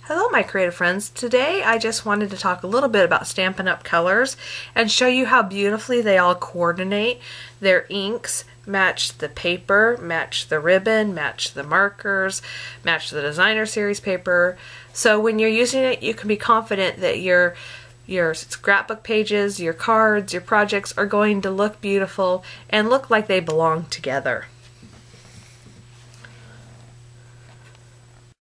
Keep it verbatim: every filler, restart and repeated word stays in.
Hello my creative friends. Today I just wanted to talk a little bit about Stampin' Up Colors and show you how beautifully they all coordinate. Their inks match the paper, match the ribbon, match the markers, match the designer series paper. So when you're using it, you can be confident that your your scrapbook pages, your cards, your projects are going to look beautiful and look like they belong together.